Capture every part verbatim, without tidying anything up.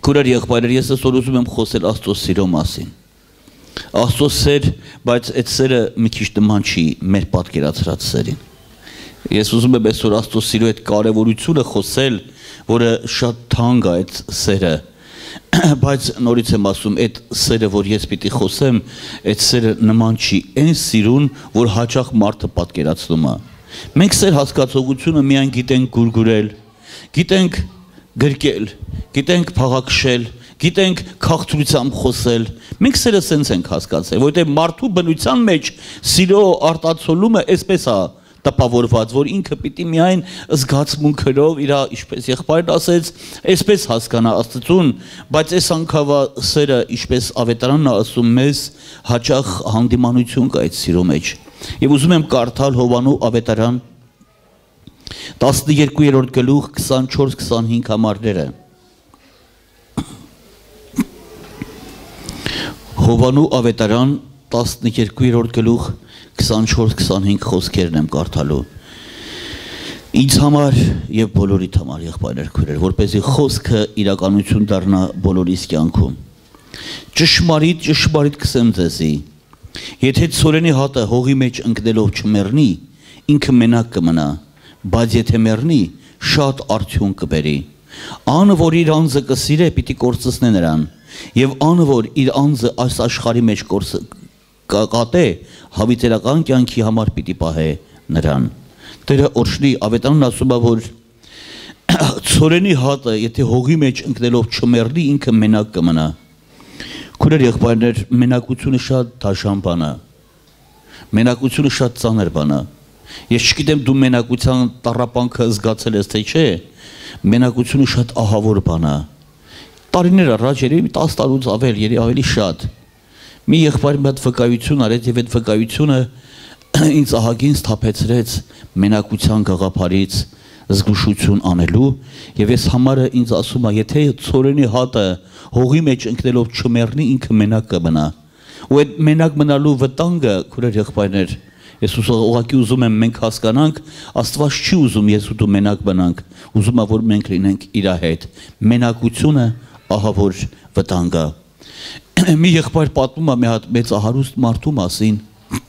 Քուրեր եղբայրներ, ես այսօր ուզում եմ խոսել Աստծո սիրո մասին։ Աստծո սեր, բայց այդ սերը մի քիչ նման չի մեր պատկերացրած սերին։ Ես ուզում եմ այսօր Աստծո սիրո այդ կարևորությունը խոսել, որը շատ թանկ է այդ սերը, բայց նորից եմ ասում, այդ սերը, որ ես պիտի խոսեմ, այդ սերը նման չի այն սիրուն, որ հաճախ մարդը պատկերացնում է։ Մենք սեր հասկացողությունը միայն գիտենք գուրգուրել, գիտենք գրկել, գիտենք փաղաքշել, գիտենք քաղցրությամբ խոսել։ Մենք սերը սենց ենք հասկացել, որովհետև մարդու բնության մեջ սիրո արտացոլումը այսպես է տպավորված, որ ինքը պիտի միայն զգացմունքերով իր, ինչպես եղբայրն ասեց, այսպես հասկանա Աստծուն, բայց այս անգամվա սերը, ինչպես ավետարանն է ասում մեզ, հաճախ հանդիմանություն կա այդ սիրո մեջ։ Եվ ուզում եմ կարդալ Հովանու ավետարան տասներկուերորդ գլուխ քսանչորս քսանհինգ համարները։ Հովանու ավետարան տասներկուերորդ գլուխ քսանչորս քսանհինգ խոսքերն եմ կարդալու։ Ինձ համար եւ բոլորիդ համար եղբայրներ քույրեր, որպեսզի խոսքը իրականություն դառնա բոլորիս կյանքում։ Ճշմարիտ, ճշմարիտ կսեմ ձեզի, եթե ցորենի հատը հողի մեջ ընկնելով չմեռնի, ինքը մենակ կմնա, բայց եթե մեռնի, շատ արդյուն կբերի։ Անը, որ իր անձը կսիրե, պիտի կորցնե նրան, եւ անը, որ իր անձը այս աշխարհի մեջ կկատե, հավիտենական կյանքի համար պիտի պահե նրան։ Տերը օրհնի, ավետարանն ասում է, որ ցորենի հատը, եթե հողի մեջ ընկնելով չմեռնի, ինքը մենակ կմնա։ Քույրեր եղբայրներ, մենակությունը շատ դաժան բան է։ Մենակությունը շատ ծանր բան է։ Ես չգիտեմ դու մենակության տառապանքը զգացել ես թե չէ, մենակությունը շատ ահավոր բան է։ Տարիներ առաջ երևի տասը տարուց ավել, երևի ավելի շատ։ Մի եղբայր մի հատ վկայություն արեց եւ այդ վկայությունը ինձ ահագին սթափեցրեց մենակության գաղափարից զգուշություն անելու եւ ես համարը ինձ ասում է, եթե ցորենի հատը հողի մեջ ընկնելով չմեռնի, ինքը մենակ կմնա։ Ու այդ մենակ մնալու վտանգը, քուրեր եղբայրներ, ես ուղղակի ուզում եմ մենք հասկանանք, Աստված չի ուզում ես ու դու մենակ մնանք, ուզում է որ մենք լինենք իր հետ։ Մենակությունը ահավոր վտանգ է։ Մի եղբայր պատմում է մի հատ մեծ ահարուստ մարդու մասին,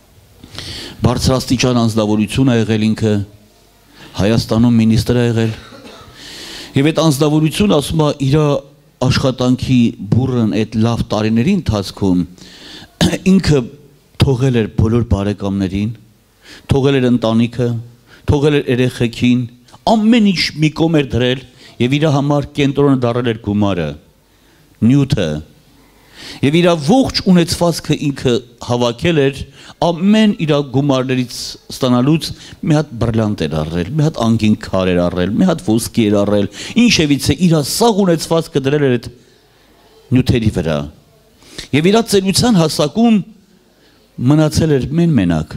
բարձրաստիճան անձնավորություն է եղել ինքը, Հայաստանում մինիստրը եղել, եւ այդ անձնավորությունը ասում է իր աշխատանքի բուրըն այդ լավ տարիների ընթացքում ինքը թողել էր բոլոր բարեկամներին, թողել էր ընտանիքը, թողել էր երեխեքին, ամեն ինչ մի կողմ էր դրել եւ իր համար կենտրոնը դարձել էր գումարը, նյութը։ Եվ իր ողջ ունեցվածքը ինքը հավաքել էր, ամեն իր գումարներից ստանալուց մի հատ բրլանտ էր առել, մի հատ անգին քար էր առել, մի հատ ոսկի էր առել, ինչևից է իր սաղ ունեցվածքը դրել էր այդ նյութերի վրա։ Եվ իր ծերության հասակում մնացել էր մեն մենակ,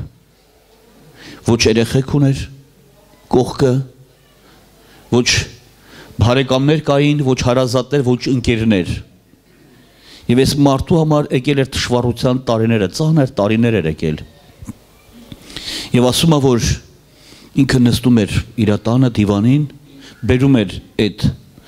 ոչ երեխեք ուներ կողքը, ոչ բարեկամներ կային, ոչ հարազատներ, ոչ ընկերներ։ Եվ այս մարդու համար եկել էր թշվառության տարիները, ծանր տարիներ էր եկել։ Եվ ասում է, որ ինքը նստում էր իր տանը դիվանին, բերում էր այդ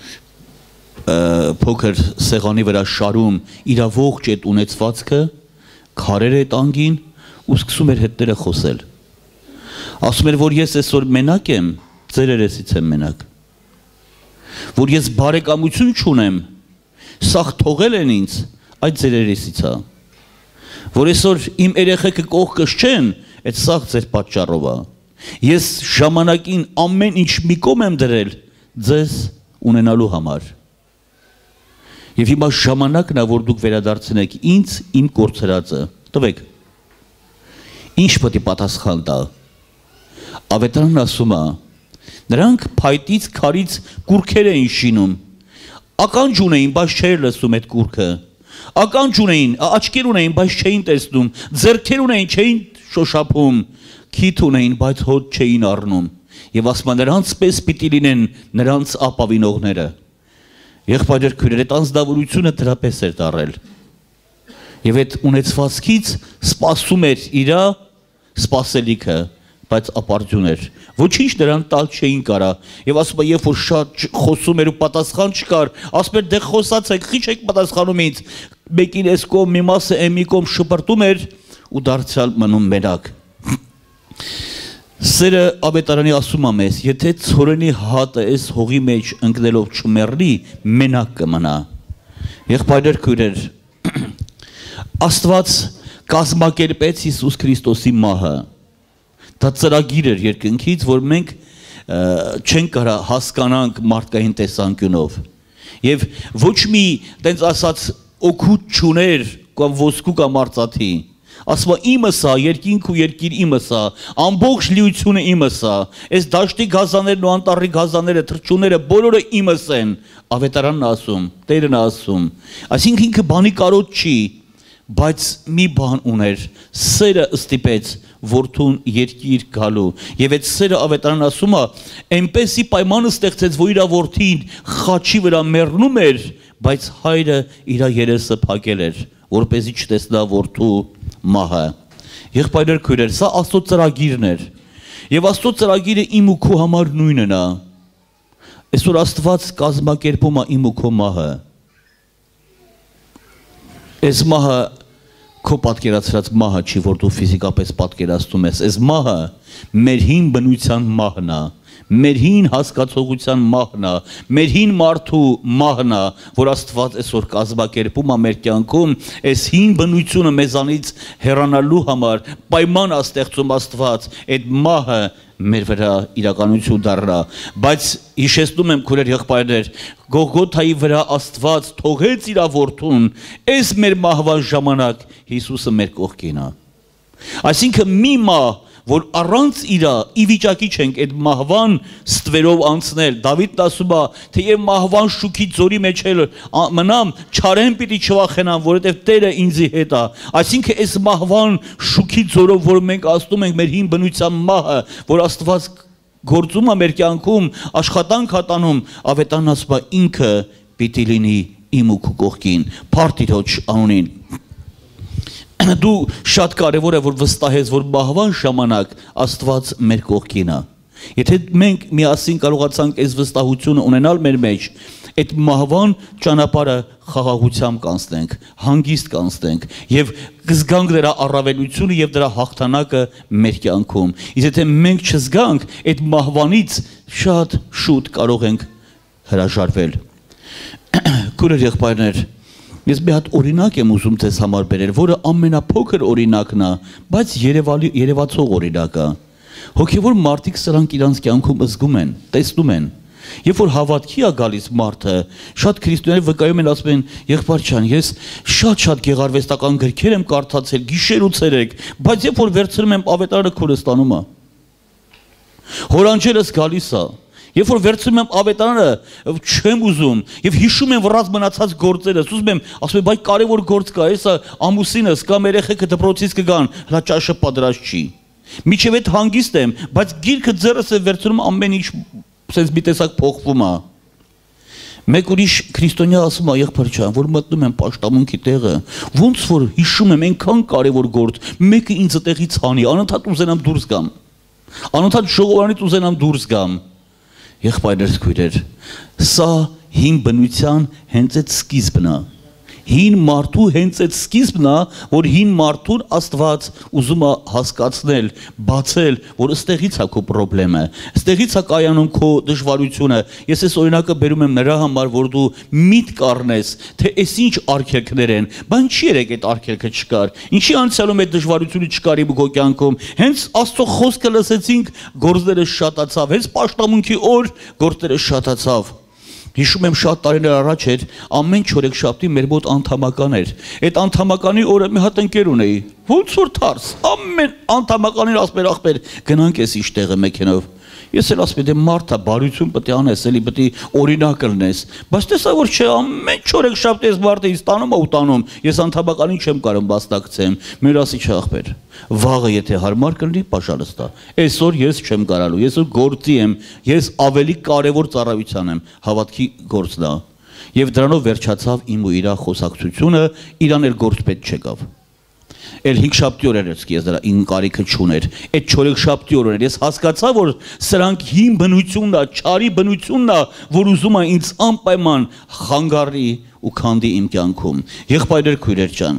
փոքր սեղանի վրա շարում իր ողջ այդ ունեցվածքը, քարեր այդ անգին ու սկսում էր հետները խոսել։ Ասում էր, որ ես այսօր մենակ եմ, ձեր երեսից եմ մենակ։ Որ ես բարեկամություն չունեմ, սաղ թողել են ինձ, այդ ձեր երեսից է։ Որ այսօր իմ երեխեքը կողքս չեն, այդ սաղ ձեր պատճառով է։ Ես ժամանակին ամեն ինչ մի կողմ եմ դրել ձեզ ունենալու համար։ Եվ հիմա ժամանակն է, որ դուք վերադարձնեք ինձ իմ կորցրածը։ Տվեք։ Ինչ պետք է պատասխան տա։ Ավետարանն ասում է, նրանք փայտից քարից կուրքեր էին շինում։ Ականջ ունեին, բայց չէր լսում այդ կուրքը։ Ականջ ունեին, աչքեր ունեին, բայց չէին տեսնում։ Ձեռքեր ունեին, չէին շոշափում։ Քիթ ունեին, բայց հոտ չէին առնում։ Եվ ասում նրանց պես պիտի լինեն նրանց ապավինողները։ Եղբայրներ քույրեր, այդ անձնավորությունը դրա պես էր դարել։ Եվ այդ ունեցվածքից սպասում էր իր սպասելիքը, բայց ապարդյուն էր։ Ոչինչ նրան տալ չէին կարա։ Եվ ասում է, երբ որ շատ խոսում էր ու պատասխան չկար, ասում էր, դե խոսացեք, խի չեք պատասխանում ինձ։ Մեկին էս կողմ, մի մասը էն մի կողմ շպրտում էր ու դարձյալ մնում մենակ։ Սերը ավետարանի ասում է մեզ, եթե ցորենի հատը էս հողի մեջ ընկնելով չմեռնի, մենակ կմնա։ Եղբայրներ, քույրեր, Աստված կազմակերպեց Հիսուս Քրիստոսի մահը։ Դա ծրագիր էր երկնքից, որ մենք չենք կարա հասկանանք մարդկային տեսանկյունով։ Եվ ոչ մի տենց ասած օգուտ չուներ կամ ոսկու կամ արծաթի։ Ասում է իմս է, երկինք ու երկիր իմս է, ամբողջ լիությունը իմս է, այս դաշտի գազաներն ու անտառի գազաները, թռչունները բոլորը իմս են, ավետարանն ասում, Տերն ասում, այսինքն ինքը բանի կարոտ չի, բայց մի բան ուներ, սերը ստիպեց որդուն երկիր գալու, եւ այդ սերը ավետարանն ասում է, այնպեսի պայմանը ստեղծեց, որ իր որդին խաչի վրա մեռնում էր, բայց հայրը իր երեսը փակել էր, որպեսզի չտեսնա որդու մահը։ Եղբայրներ, քույրեր, սա Աստծո ծրագիրն էր։ Եվ Աստծո ծրագիրը իմ ու քո համար նույնն է։ Այսօր Աստված կազմակերպում է իմ ու քո մահը։ Այս մահը քո պատկերացրած մահը չի, որ դու ֆիզիկապես պատկերացնում ես։ Այս մահը մեր հին բնության մահն է, մեր հին հասկացողության մահն է, մեր հին մարդու մահն է, որ Աստված այսօր կազմակերպում է մեր կյանքում, այս հին բնությունը մեզանից հեռանալու համար պայման է ստեղծում Աստված, այդ մահը մեր վրա իրականություն դառնա, բայց հիշեցնում եմ քույրեր եղբայրներ, Գողգոթայի վրա Աստված թողեց իր որդուն, այս մեր մահվան ժամանակ Հիսուսը մեր կողքին է։ Այսինքն մի մահ, որ առանց իրա ի վիճակի չենք այդ մահվան ստվերով անցնել։ Դավիթն ասում է, թեև մահվան շուքի ձորի մեջ էլ մնամ, չարեն պիտի չվախենամ, որովհետև Տերը ինձի հետ է։ Այսինքն այս մահվան շուքի ձորով, որ մենք ասում ենք մեր հին բնության մահը, որ Աստված գործում է մեր կյանքում, աշխատանք հատանում, ավետարանն ասում է ինքը պիտի լինի իմ ու քո կողքին, Փառք Տիրոջ անունին։ Դու շատ կարևոր է, որ վստահես, որ մահվան ժամանակ Աստված մեր կողքին է։ Եթե մենք միասին կարողացանք այս վստահությունը ունենալ մեր մեջ, այդ մահվան ճանապարհը խաղաղությամբ կանցնենք, հանգիստ կանցնենք եւ կզգանք դրա առավելությունը եւ դրա հաղթանակը մեր կյանքում։ Իսկ եթե մենք չզգանք, այդ մահվանից շատ շուտ կարող ենք հրաժարվել։ Քույրեր եղբայրներ, ես մի հատ օրինակ եմ ուզում ձեզ համար բերել, որը ամենափոքր օրինակն է, բայց երևացող օրինակ է։ Հոգևոր մարդիկ սրանք իրանց կյանքում զգում են, տեսնում են։ Երբ որ հավատքի է գալիս մարդը, շատ քրիստոնյաներ վկայում են, ասում են, եղբայր ջան, ես շատ-շատ գեղարվեստական գրքեր եմ կարդացել, գիշեր ու ցերեկ, բայց երբ որ վերցնում եմ ավետարանը Քուրդստանում է։ Հորանջերս գալիս է։ Երբ որ վերցնում եմ ավետարանը, չեմ ուզում եւ հիշում եմ վրաց մնացած գործերս, ուզում եմ, ասում եմ, բայ կարևոր գործ կա, հեսա ամուսինս կամ երեխեքը դպրոցից կգան, հլա ճաշը պատրաստ չի։ Միջև այդ հանգիստ եմ, բայց գիրքը ձեռս է վերցնում ամեն ինչ sense մի տեսակ փոխվում է։ Մեկ ուրիշ քրիստոնյա ասում է, եղբայր ջան, որ մտնում եմ պաշտամունքի տեղը, ոնց որ հիշում եմ այնքան կարևոր գործ, մեկը ինձ այդտեղից հանի, անընդհատ ուզենամ դուրս գամ։ Անընդհատ ժողովրանից ուզենամ դուրս գամ։ Եղբայրներ, քույրեր, սա հին բնության հենց այդ սկիզբն է։ Հին մարդու հենց այդ սկիզբն է, որ հին մարդուն Աստված ուզում է հասկացնել, բացել, որ ըստեղից է քո խնդրեմը, ըստեղից է կայանում քո դժվարությունը։ Ես այս օրինակը բերում եմ նրա համար, որ դու միտք առնես, թե այս ինչ արգելքներ են, բան չի երեք այդ արգելքը չկար։ Ինչի անցյալում այդ դժվարությունը չկար իմ քո կյանքում։ Հենց Աստծո խոսքը լսեցինք, գործները շատացավ, հենց պաշտամունքի օր գործները շատացավ։ Հիշում եմ շատ տարիներ առաջ էր, ամեն չորեքշաբթի մեր մոտ անդամական էր։ Այդ անդամականի օրը մի հատ ընկեր ունեի, ոնց որ թարս, ամեն անդամականին ասում էր ախպեր, գնանք էս ինչ տեղը մեքենով։ Ես էլ ասում եմ, դե մարդա, բարություն պետք է անես, էլի պետք է օրինակ լինես։ Բայց տեսա որ չէ, ամեն չորեքշաբթի այս մարդը ինձ տանում է ու տանում, ես անդամականին չեմ կարող բաստակցեմ։ Մեր ասի չէ ախպեր, վաղը եթե հարմար կլինի, պաշարս տա։ Այսօր ես չեմ կարալու, ես որ գործի եմ, ես ավելի կարևոր ծառայության եմ, հավատքի գործն է։ Եվ դրանով վերջացավ իմ ու իրա խոսակցությունը, իրան էլ գործ պետք չեկավ։ Էլ հինգշաբթի օրեր ես ես դրա ին կարիքը չուներ։ Այդ չորեքշաբթի օրեր ես հասկացա, որ սրանք հին բնությունն է, չարի բնությունն է, որ ուզում է ինձ անպայման խանգարի ու քանդի իմ կյանքում։ Եղբայրեր, քույրեր ջան,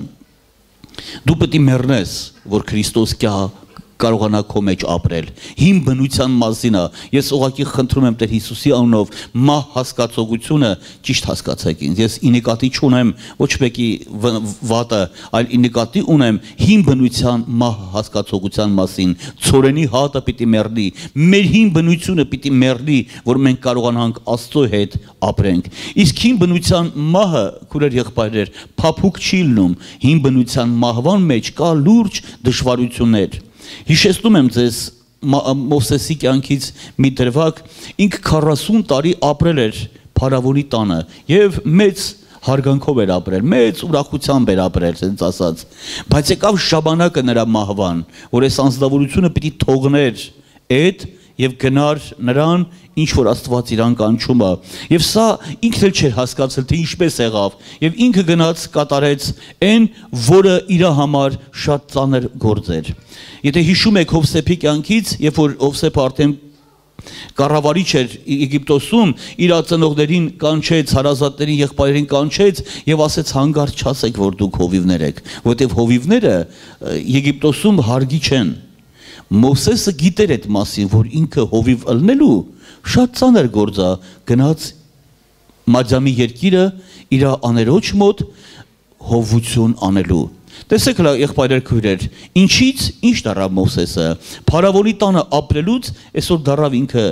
դու պետք է մեռնես, որ Քրիստոս կա կարողանա քո մեջ ապրել։ Հին բնության մասին է։ Ես ուղղակի խնդրում եմ Տեր Հիսուսի անունով մահ հասկացողությունը ճիշտ հասկացեք ինձ։ Ես ինիկատի չունեմ ոչ մեկի վատը, այլ ինիկատի ունեմ հին բնության մահ հասկացողության մասին։ Ցորենի հատը պիտի մեռնի։ Մեր հին բնությունը պիտի մեռնի, որ մենք կարողանանք Աստծո հետ ապրենք։ Իսկ հին բնության մահը, քուրեր եղբայրեր, փափուկ չի լինում։ Հին բնության մահվան մեջ կա լուրջ դժվարություններ։ Հիշեցնում եմ ձեզ Մովսեսի կյանքից մի դրվագ, ինքը քառասուն տարի ապրել էր փարավոնի տանը եւ մեծ հարգանքով էր ապրել, մեծ ուրախությամբ էր ապրել, ասենց ասած, բայց եկավ ժամանակը նրա մահվան, որ այս անձնավորությունը պիտի թողներ այդ եւ գնար նրան, ինչ որ Աստված իրան կանչում է։ Եվ սա ինքն էլ չէր հասկացել, թե ինչպես եղավ, եւ ինքը գնաց կատարեց այն, որը իր համար շատ ծանր գործ էր։ Եթե հիշում եք Հովսեփի կյանքից, երբ որ Հովսեփը արդեն կառավարիչ էր Եգիպտոսում, իր ծնողներին կանչեց, հարազատներին, եղբայրերին կանչեց եւ ասեց հանգարց չասեք, որ դուք հովիվներ եք, որովհետեւ հովիվները Եգիպտոսում հարգի չեն։ Մովսեսը գիտեր այդ մասին, որ ինքը հովիվ ըլնելու շատ ծանր գործ է, գնաց Մադյամի երկիրը իր աներոջ մոտ հովություն անելու։ Տեսեք հլա եղբայրեր քույրեր, ինչից ինչ դարավ Մովսեսը, փարավոնի տանը ապրելուց այսօր դարավ ինքը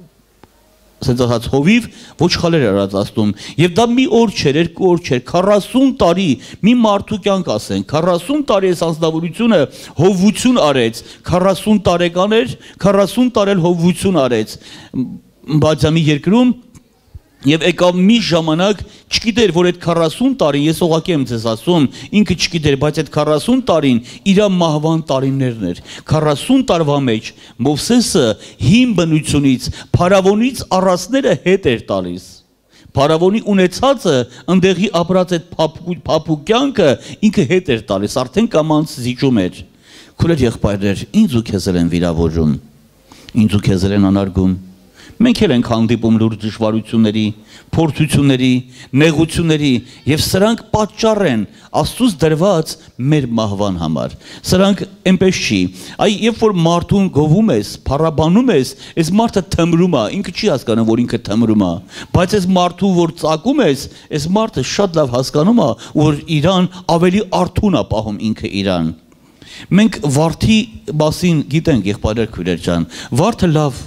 ասենց ասած հովիվ ոչխարեր արածացնում, եւ դա մի օր չէր, երկու օր չէր, քառասուն տարի մի մարդու կյանք ասեն, քառասուն տարի այս անձնավորությունը հովություն արեց, քառասուն տարեկան էր, քառասուն տարի հովություն արեց Մադյամի երկրում։ Եվ եկավ մի ժամանակ, չգիտեր, որ այդ քառասուն տարին, ես ուղղակի եմ ձեզ ասում, ինքը չգիտեր, բայց այդ քառասուն տարին իր մահվան տարիներն էր։ քառասուն տարվա մեջ Մովսեսը հին բնությունից, փարավոնից առածները հետ էր տալիս։ Փարավոնի ունեցածը, ընդեղի ապրած այդ փափուկ կյանքը ինքը հետ էր տալիս, արդեն կամանց զիջում էր։ Քույրեր եղբայրներ, ինձ ու քեզ են վիրավորում, ինձ ու քեզ են անարգում։ Մենք էլ ենք հանդիպում լուրջ դժվարությունների, փորձությունների, նեղությունների, եւ սրանք պատճառ են Աստծուց դրված մեր մահվան համար։ Սրանք այնպես չի։ Այ երբ որ մարդուն գովում ես, փառաբանում ես, այս մարդը թմրում է, ինքը չի հասկանում, որ ինքը թմրում է, բայց այս մարդու որ ծակում ես, այս մարդը շատ լավ հասկանում է, որ իրան ավելի արթուն է պահում ինքը իրան։ Մենք վարդի մասին գիտենք, եղբայրեր քույրեր ջան, վարդը լավ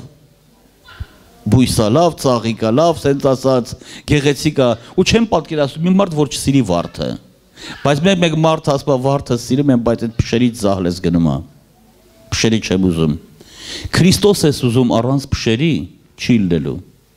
բույսա լավ, ծաղիկա լավ, սենց ասած, գեղեցիկա, ու չեմ պատկերացնում մի մարդ, որ չսիրի վարդը։ Բայց մեկ մեկ մարդ ասում է վարդը սիրում եմ, բայց այդ փշերից զահլ ես գնում է։ Փշերի չեմ ուզում։ Քրիստոս ես ուզում առանց փշերի չի լինելու։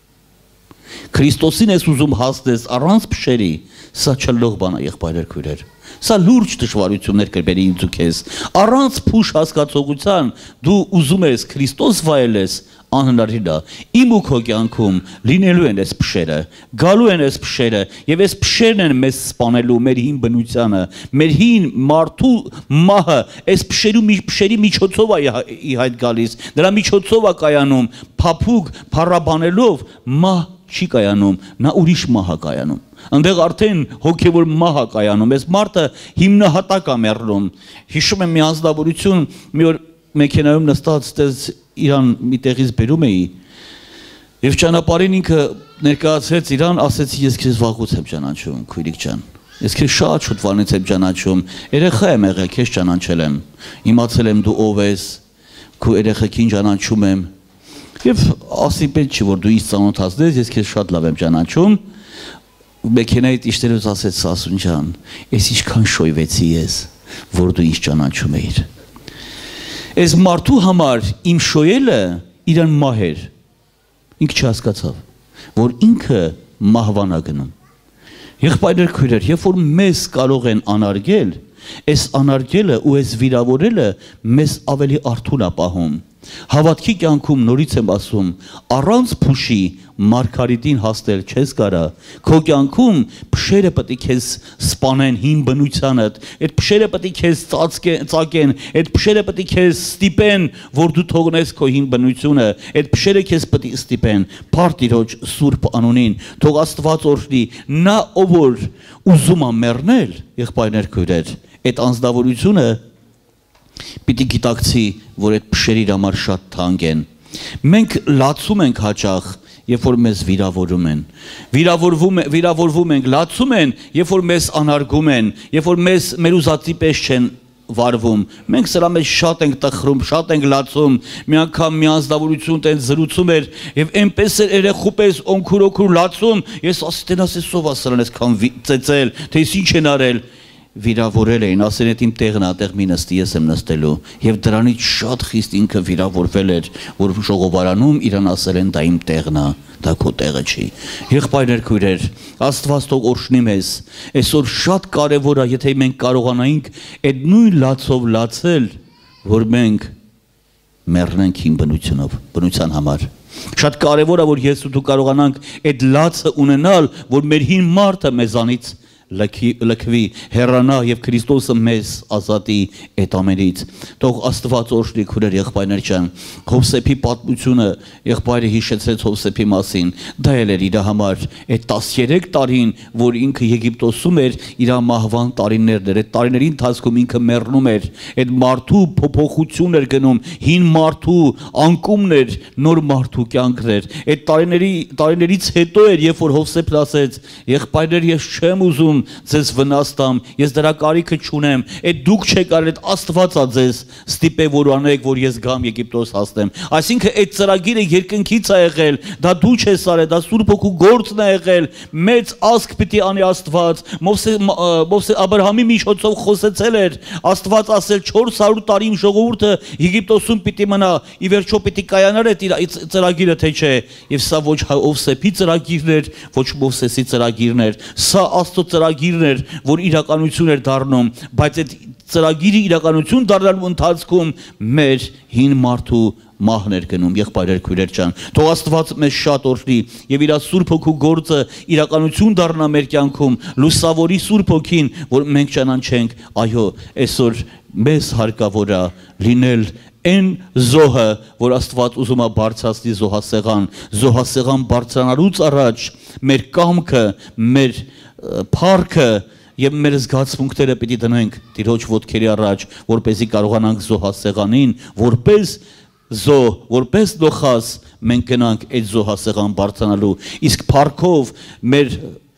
Քրիստոսին ես ուզում հասնես առանց փշերի, սա չլող բան է եղբայրեր քույրեր։ Սա լուրջ դժվարություններ կբերի ինձ ու քեզ։ Առանց փուշ հասկացողության դու ուզում ես Քրիստոս վայելես, անհնարին է։ Իմ ու քո կյանքում լինելու են այս փշերը, գալու են այս փշերը, եւ այս փշերն են մեզ սպանելու մեր հին բնությանը, մեր հին մարդու մահը, այս փշերու փշերի միջոցով է ի հայտ գալիս, դրա միջոցով է կայանում, փափուկ փառաբանելով մահ չի կայանում, նա ուրիշ մահ է կայանում։ Այնտեղ արդեն հոգևոր մահ է կայանում, այս մարդը հիմնահատակ է մեռնում։ Հիշում եմ մի անձնավորություն, մի օր մեքենայում նստած տես իրան մի տեղից բերում էի եւ ճանապարհին ինքը ներկայացրեց իրան, ասեց ես քեզ վաղուց եմ ճանաչում, քույրիկ ջան։ Ես քեզ շատ շուտվանից եմ ճանաչում, երեխա եմ եղել, քեզ ճանաչել եմ, իմացել եմ դու ով ես, քո երեխեքին ճանաչում եմ եւ ասի պետք չի որ դու ինձ ծանոթացնես, ես քեզ շատ լավ եմ ճանաչում։ Մեքենայից իշտերուց ասեց Սասուն ջան, ես ինչքան շոյվեցի ես, որ դու ինձ ճանաչում էիր։ Այս մարդու համար իմ շոյելը իրան մահ էր, ինքը չհասկացավ, որ ինքը մահվան է գնում։ Եղբայրներ քույրեր, երբ որ մեզ կարող են անարգել, այս անարգելը ու այս վիրավորելը մեզ ավելի արթուն է պահում։ Հավատքի կյանքում նորից եմ ասում, առանց փուշի մարգարիտին հասնել չես կարա, քո կյանքում փշերը պետք է քեզ սպանեն հին բնությանդ, այդ փշերը պետք է քեզ ծածկեն, այդ փշերը պետք է քեզ ստիպեն, որ դու թողնես քո հին բնությունը, այդ փշերը քեզ պետք է ստիպեն, Փառք Տիրոջ սուրբ անունին, թող Աստված օրհնի, նա ով որ ուզում է մեռնել, եղբայրներ քույրեր, այդ անձնավորությունը պիտի գիտակցի, որ այդ փշերը իր համար շատ թանկ են։ Մենք լացում ենք հաճախ, երբ որ մեզ վիրավորում են, վիրավորվում, վիրավորվում ենք, լացում են, երբ որ մեզ անարգում են, երբ որ մեզ մեր ուզածի պես չեն վարվում, մենք սրա մեջ շատ ենք տխրում, շատ ենք լացում, մի անգամ մի անձնավորություն տենց զրուցում էր եւ այնպես էր երեխու պես օնքուրոքուր լացում, ես ասի տենաս էսով ասրան այսքան ծեծել, թե ինչ են արել, վիրավորել էին, ասեն այդ իմ տեղն է, այդտեղ մի նստի, ես եմ նստելու, եւ դրանից շատ խիստ ինքը վիրավորվել էր, որ ժողովարանում իրան ասել են դա իմ տեղն է, դա քո տեղը չի։ Եղբայրներ քույրեր, Աստված թող օրհնի մեզ, այսօր շատ կարևոր է, եթե մենք կարողանայինք այդ նույն լացով լացել, որ մենք մեռնենք հին բնությունով, բնության համար։ Շատ կարևոր է, որ ես ու դու կարողանանք այդ լացը ունենալ, որ մեր հին մարդը մեզանից լքվի, հեռանա եւ Քրիստոսը մեզ ազատի այդ ամենից։ Թող Աստված օրհնի քույրեր, եղբայրներ ջան, Հովսեփի պատմությունը, եղբայրը հիշեցրեց Հովսեփի մասին, դա էլ էր իր համար այդ տասներեք տարին, որ ինքը Եգիպտոսում էր, իր մահվան տարիներն էր, այդ տարիների ընթացքում ինքը մեռնում էր, այդ մարդու փոփոխություն էր գնում, հին մարդու անկումն էր, նոր մարդու կյանքն էր։ Այդ տարիների տարիներից հետո էր, երբ որ Հովսեփն ասեց, եղբայրներ, ես չեմ ուզում ձեզ վնաս տամ, ես դրա կարիքը չունեմ, այդ դուք չեք արել, այդ Աստված է ձեզ ստիպե որ անեք, որ ես գամ Եգիպտոս հասնեմ։ Այսինքն այդ ծրագիրը երկնքից է եղել, դա դու չես արել, դա Սուրբ Հոգու գործն է եղել, մեծ ազգ պիտի անի Աստված։ Մովսես Աբրահամի միջոցով խոսեցել էր, Աստված ասել չորս հարյուր տարի իմ ժողովուրդը Եգիպտոսում պիտի մնա, ի վերջո պիտի կայանար այդ ծրագիրը թե չէ։ Եվ սա ոչ Հովսեփի ծրագիրն էր, ոչ Մովսեսի ծրագիրն էր, սա Աստծո ծրագիրն էր, որ իրականություն էր դառնում, բայց այդ ծրագիրի իրականություն դառնալու ընթացքում մեր հին մարդու մահն էր գնում, եղբայրեր քույրեր ջան։ Թող Աստված մեզ շատ օրհնի եւ իր Սուրբ Հոգու գործը իրականություն դառնա մեր կյանքում, լուսավորի Սուրբ Հոգին, որ մենք ճանաչենք, այո, այսօր մեզ հարկավոր է լինել այն զոհը, որ Աստված ուզում է բարձրացնի զոհասեղան, զոհասեղան բարձրանալուց առաջ մեր կամքը, մեր փառքը եւ մեր զգացմունքները պիտի դնենք Տիրոջ ոտքերի առաջ, որպեսզի կարողանանք զոհասեղանին, որպես զոհ, որպես դոխաս մենք գնանք այդ զոհասեղան բարձրանալու, իսկ փառքով մեր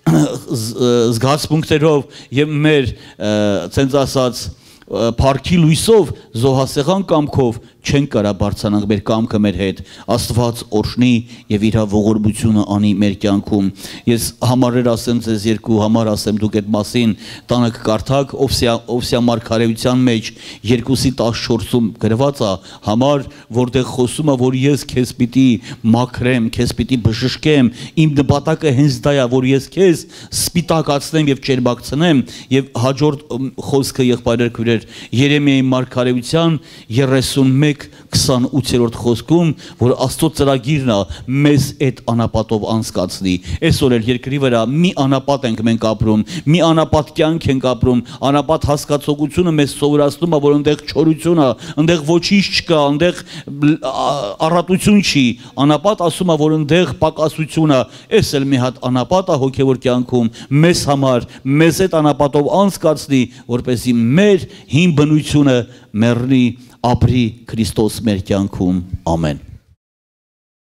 զգացմունքներով եւ մեր ցենց ասած Փառքի լույսով զոհասեղան կամքով չեն կարա բարձրանանք մեր կամքը մեր հետ, Աստված օրհնի եւ իր ողորմությունը անի մեր կյանքում։ Ես համարեր ասեմ ձեզ երկու համար ասեմ, դուք այդ մասին տանը կկարդաք Օվսիա մարգարեության մեջ երկուսի տասնչորսում գրված է համար, որտեղ խոսում է, որ ես քեզ պիտի մաքրեմ, քեզ պիտի բժշկեմ, իմ նպատակը հենց դա է, որ ես քեզ սպիտակացնեմ եւ ճերմակցնեմ, եւ հաջորդ խոսքը եղբայրեր քույրեր Երեմիայի մարգարեության երեսունմեկ քսանութերորդ խոսքում, որ Աստծո ծրագիրն է մեզ այդ անապատով անցկացնի։ Այսօր էլ երկրի վրա մի անապատ ենք մենք ապրում, մի անապատ կյանք ենք ապրում, անապատ հասկացողությունը մեզ սովորացնում է, որ այնտեղ չորություն է, այնտեղ ոչինչ չկա, այնտեղ առատություն չի։ Անապատ ասում է, որ այնտեղ պակասություն է։ Այս էլ մի հատ անապատ է հոգևոր կյանքում մեզ համար, մեզ այդ անապատով անցկացնի, որպեսզի մեր հին բնությունը մեռնի, ապրի Քրիստոս մեր կյանքում, ամեն։